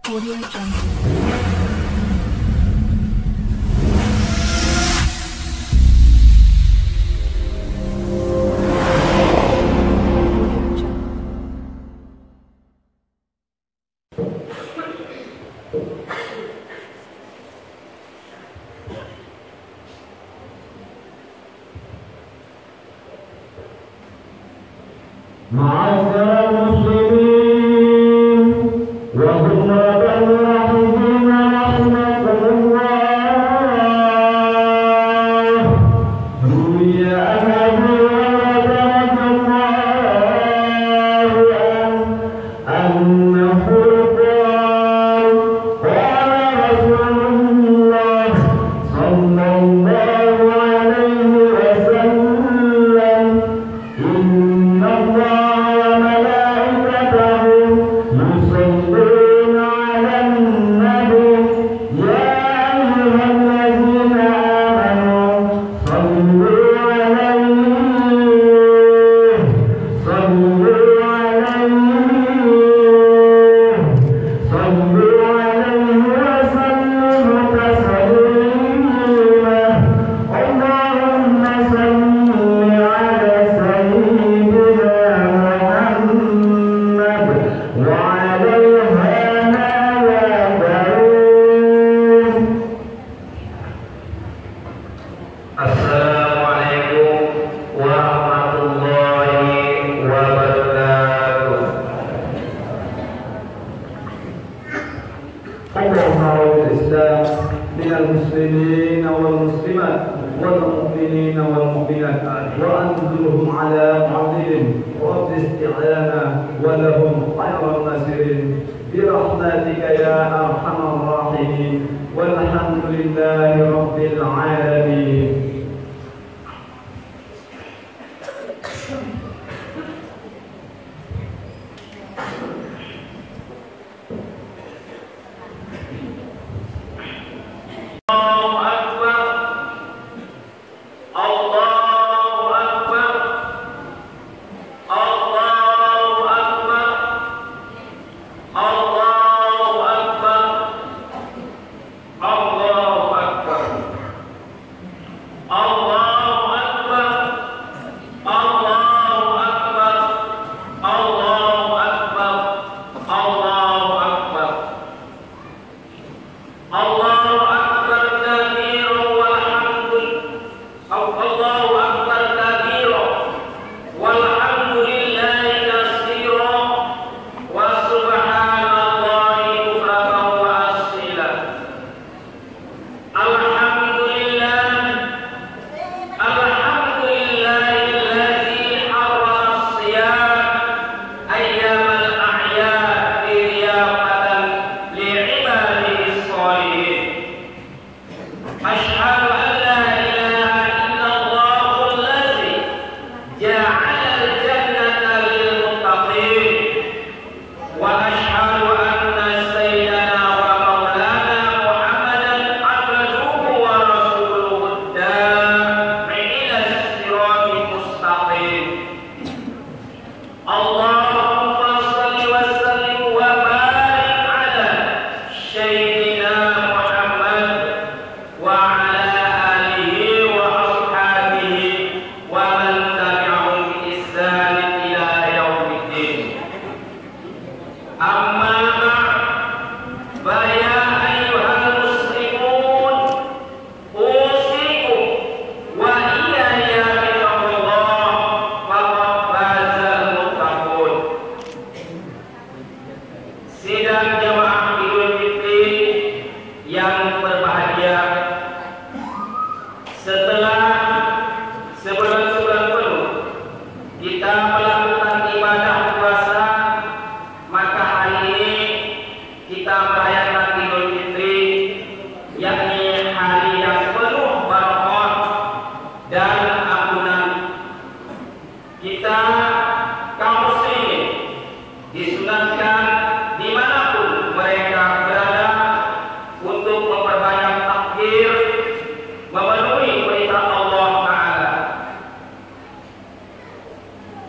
Audio Jungle. معاشر المسلمين وحرمة الرحمين رحمكم الله روي عن أبي هريرة الله أنه قال قال رسول الله صلى الله عليه وسلم إن الله يصلون على النبي يا أيها الذين آمنوا صلوا عليه وسلموا تسليما اللهم صل على سيدنا محمد وعليها Assalamualaikum warahmatullahi wabarakatuh. Allahumma Islam minal muslimin wal muslimat wal mu'minin wal mu'minat wa anzurhum ala mu'adilin wa isti'ana wa lahum khairan nasirin birahmatika ya arhamar rahimin walhamdulillahi rabbil alamin.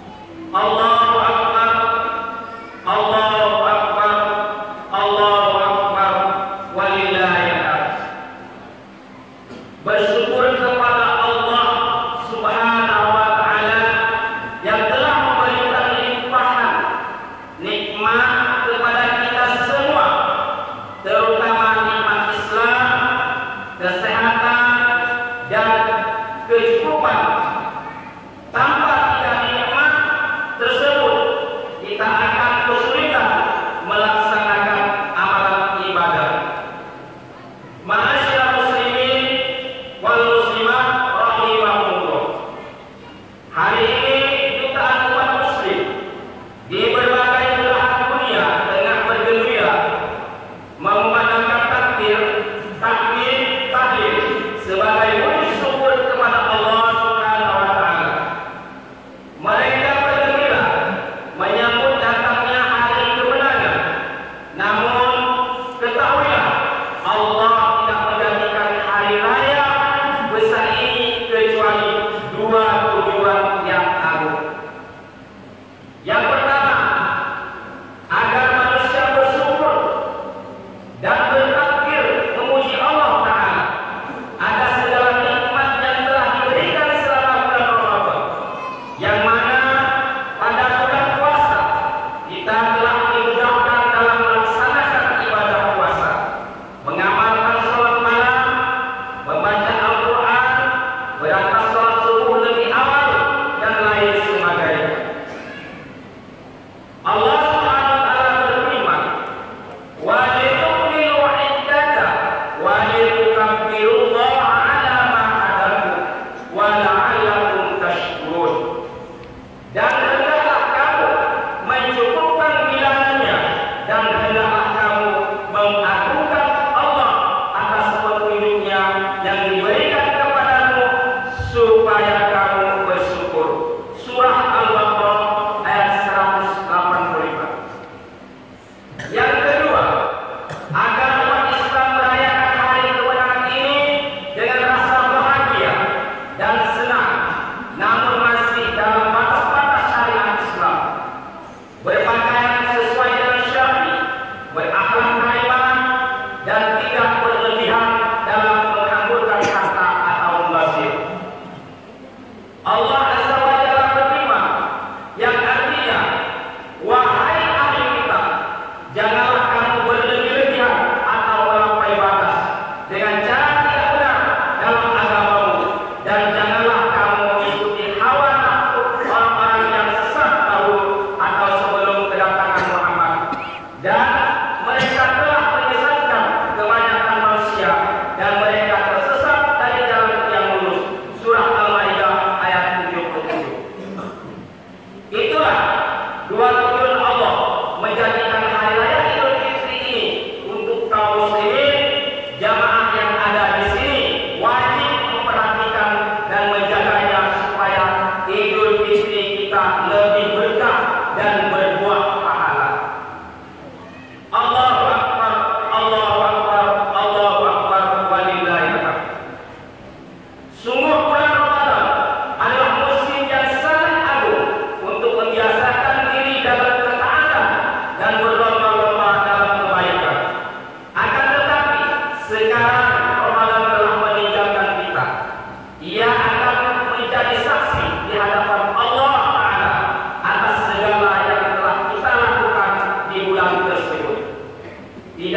Allahu Akbar, Allahu Akbar, Allahu Akbar.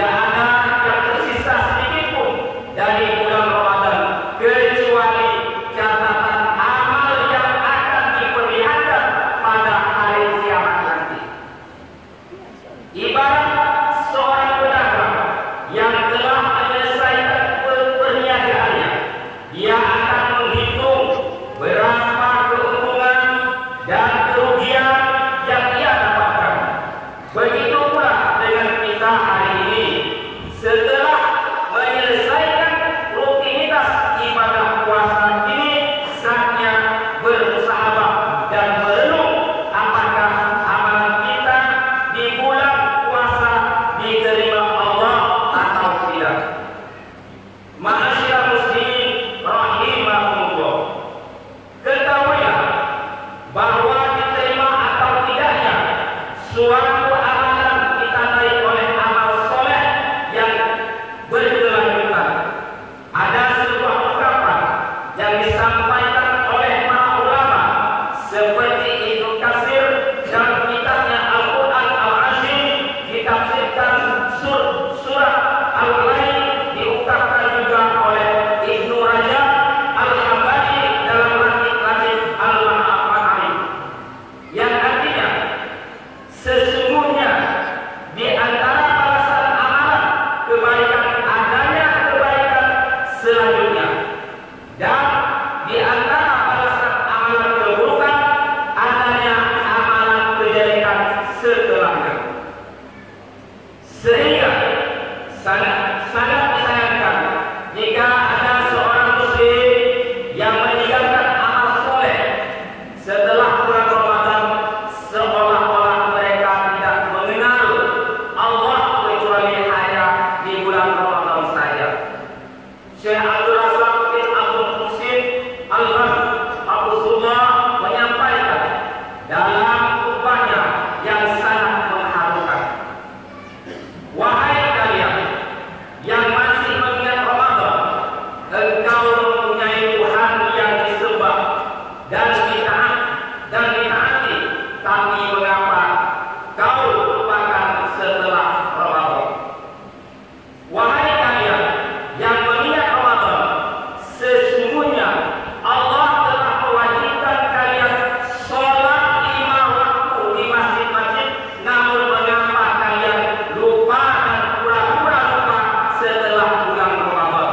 tidak ada yang tersisa sedikit pun dari bulan Ramadan kecuali catatan amal yang akan diperlihatkan pada hari kiamat nanti. Ibarat seorang pedagang yang telah menyelesaikan perniagaannya, dia akan menghitung berapa keuntungan dan kerugian yang ia dapatkan. Begitu pula dengan kita hari ini, setelah menyelesaikan rutinitas ibadah puasa ini, saatnya bermusahabah dan merenung apakah amalan kita di bulan puasa diterima Allah atau tidak. Ma'asyiral muslimin rahimahumullah, ketahuilah bahwa diterima atau tidaknya suatu amalan ditandai oleh amal soleh yang berkelanjutan. Ada sebuah ungkapan yang disampaikan oleh para ulama seperti Ibnu Katsir dalam kitabnya Al-Quran Al-Azim ditafsirkan surat Al-Lail, diungkapkan juga oleh Ibnu Rajab Al-Hambali dalam Latif Al-Ma'arif, yang artinya sesungguhnya di antara balasan amalan kebaikan adanya kebaikan selanjutnya, dan di antara balasan amalan keburukan adanya amalan kejelekan setelahnya. Sehingga sangat disayangkan jika ada seorang muslim yang meninggalkan amal soleh setelah bulan Ramadan, seolah-olah mereka tidak mengenal Allah kecuali hanya di bulan Ramadan saja. Syekh Abdul Razak bin Abdul Muhsin Al-Hafizullah menyampaikan dalam khutbahnya yang sangat mengharukan, wahai kalian yang masih mengingat Ramadan, engkau mempunyai Tuhan yang disembah dan ditaati, tapi mengapa kau lupakan setelah Ramadan? Wahai kalian yang mengingat Ramadan, sesungguhnya Allah telah mewajibkan kalian sholat 5 waktu di masjid-masjid, namun mengapa kalian lupa dan pura-pura lupa setelah bulan Ramadan?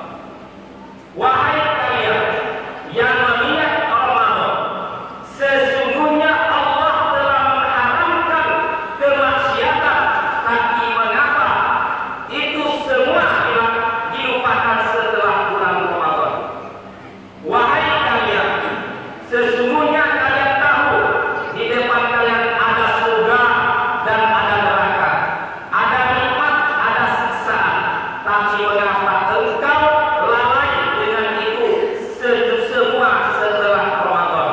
Wahai kalian yang mengingat Ramadan, sesungguhnya Allah telah mengharamkan kemaksiatan, tapi mengapa itu semua dilupakan setelah bulan Ramadan? Wahai kalian, sesungguhnya kalian tahu di depan kalian ada surga dan ada neraka, ada nikmat, ada siksaan, tapi mengapa engkau lalai dengan itu semua setelah Ramadan?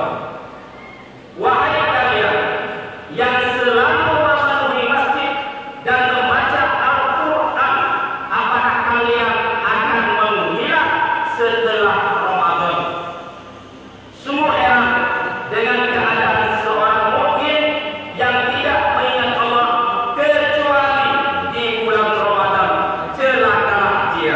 Wahai kalian yang selalu memenuhi masjid dan membaca Al-Quran, apakah kalian akan menghilang setelah Ramadan? Sungguh heran dengan keadaan seorang mukmin yang tidak mengingat Allah kecuali di bulan Ramadan. Celakalah dia.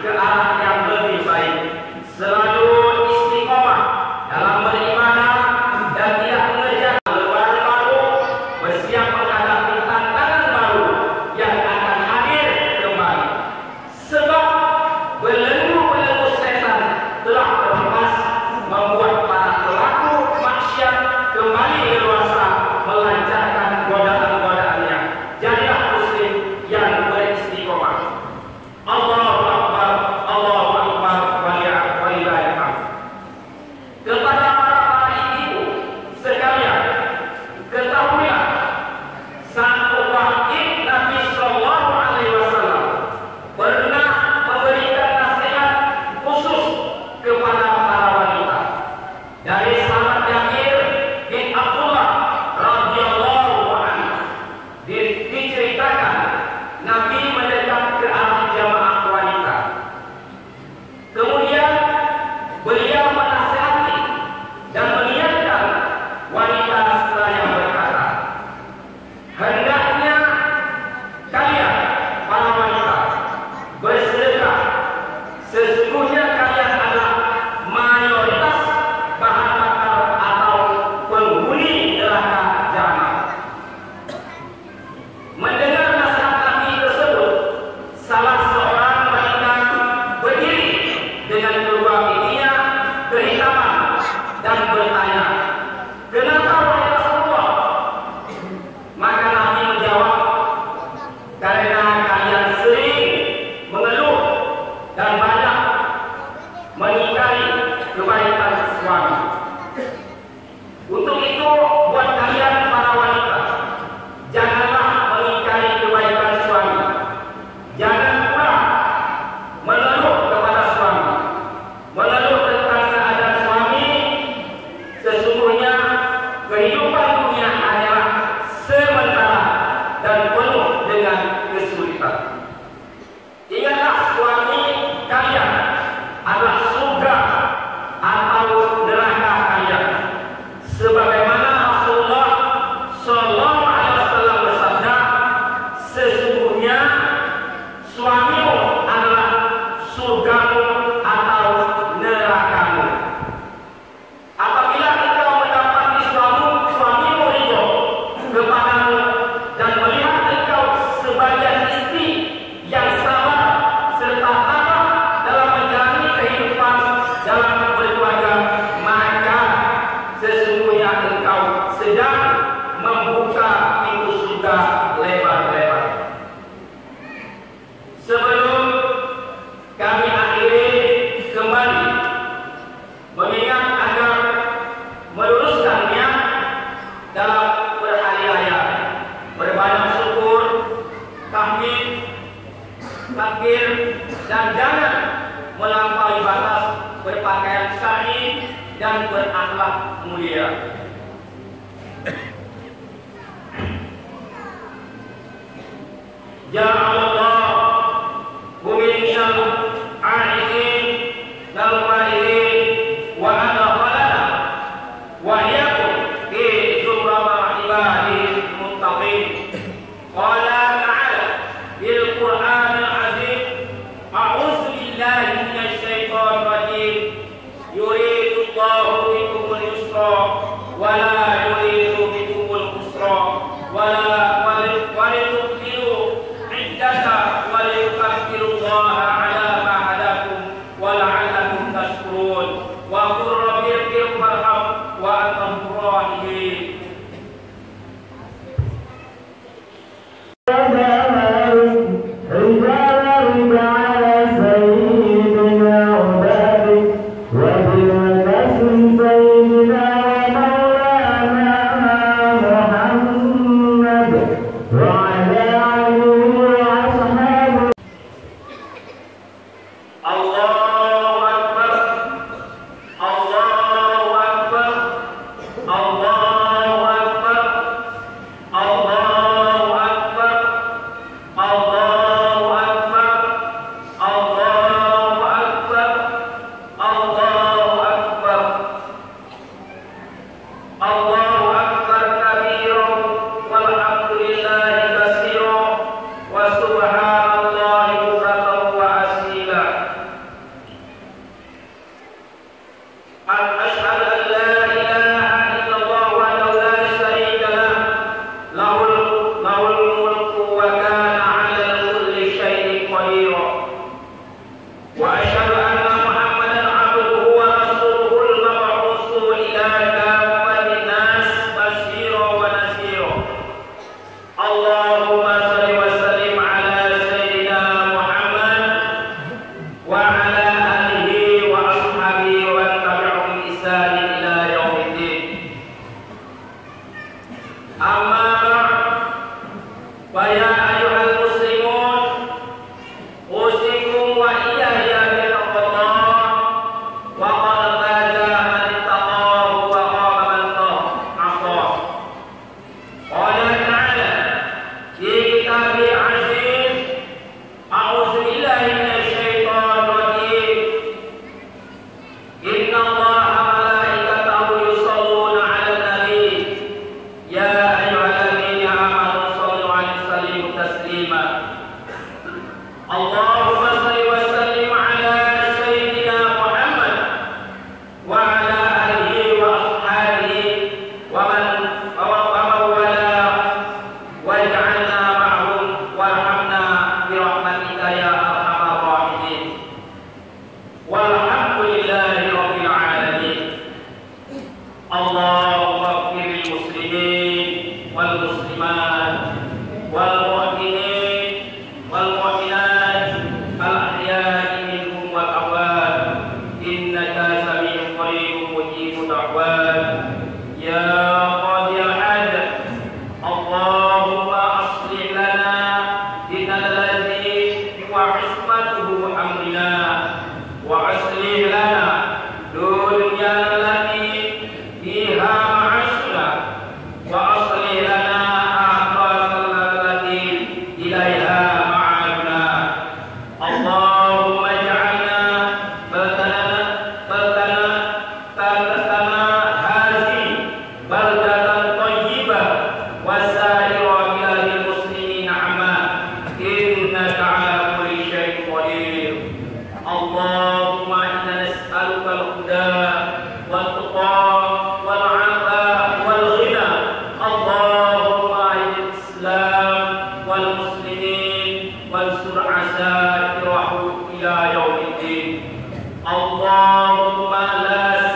ke arah yang lebih baik. Selalu istiqomah dalam beribadah dan tidak mengerjakan baru-baru, bersiap menghadapi tantangan baru yang akan hadir kembali. Sebab belenggu-belenggu setan telah terlepas, membuat para pelaku maksiat kembali leluasa melancarkan godaan-godaannya. Jadilah muslim yang beristiqomah. Allahu Akbar, Allahu Akbar, walillahil hamd. Kepada para ibu sekalian, ketahuilah satu wahid Nabi Sallallahu Alaihi Wasallam pernah memberikan nasihat khusus kepada para wanita. Dari sahabat Jabir bin Abdullah radhiyallahu anhu diceritakan Nabi mendekat ke arah jamaah wanita. Kemudian beliau menasihati dan mengingatkan wanita seraya berkata, hendaknya kalian para wanita bersedekah. Sesungguhnya kalian adalah mayoritas bahan bakar atau penghuni neraka jahanam. Mendengar nasihat Nabi tersebut, salah seorang wanita berdiri dengan kedua pipinya kehitaman dan bertanya, kenapa wahai Rasulullah? Maka Nabi menjawab, karena kalian sering mengeluh dan banyak mengingkari kebaikan suami. Untuk itu, buat kalian para wanita, janganlah mengingkari kebaikan suami. Jangan pula mengeluh kepada suami. Mengeluh tentang keadaan suami, sesungguhnya kehidupan dunia hanyalah sementara dan penuh dengan kesulitan. Ingatlah suami kalian adalah surga atau neraka kalian. Sebagaimana Rasulullah Sallallahu Alaihi Wasallam bersabda, sesungguhnya suamimu adalah surgamu atau nerakamu. Apabila engkau mendapati suamimu ridho kepadamu dan melihat engkau sebagai istri yang sabar serta tabah dalam menjalani kehidupan dalam berkeluarga, maka sesungguhnya engkau sedang membuka pintu surga lebar-lebar. Sebelum kami akhiri kembali, mengingat agar meluruskan niat dalam berhari raya, berbanyak syukur, tahmid, takbir, dan jangan melampaui batas berpakaian syar'i dan berakhlak mulia. Ya Allah, buminyal a'idin nalma'idin wa adakhalana wa iyakum fi zumrama ibadil muttaqin. Qala ta'ala bil Qur'anil azim, a'udzu billahi minasy syaithanir rajim, yuridullahu bikumul yusra wa la yuridu bikumul usra wa la walitukmilu iddata wa liyukabbirullaha ala ma hadakum wa la'allakum tashkurun. وعلى آله وأصحابه ومن تبعهم بإحسان إلى يوم الدين. أما بعد، فيا أيها المسلمون، أوصيكم وإياي بتقوى الله، وقد فاز من اتقاه وخاب من عصاه. قال تعالى في كتابه العزيز: أعوذ بالله من الشيطان الرجيم. إن الله وملائكته يصلون على النبي يا أيها الذين آمنوا صلوا عليه وسلموا تسليما. اللهم صل وسلم على سيدنا محمد وعلى آله وأصحابه ومن والاه، واجعلنا معهم وارحمنا برحمتك يا أرحم الراحمين. والحمد لله رب العالمين. اللهم اغفر للمسلمين والمسلمات والمؤمنين والمؤمنات الأحياء منهم والأموات، إنك سميع قريب مجيب دعوات يا قاضي الحاجة. اللهم أصلح لنا ديننا الذي هو عصمته أمرنا، وأصلح لنا دنيانا التي فيها معاشنا، وأصلح لنا آخرتنا التي إليها معادنا. اللهم اجعلنا بلدتنا هذه بلدة طيبة وسائر بلاد المسلمين عامة، إنك على كل شيء قدير. اللهم إنا نسألك الهدى والتقى والعفاف والغنى. اللهم أعز الإسلام والمسلمين وانصر عساكره إلى يوم الدين. اللهم لا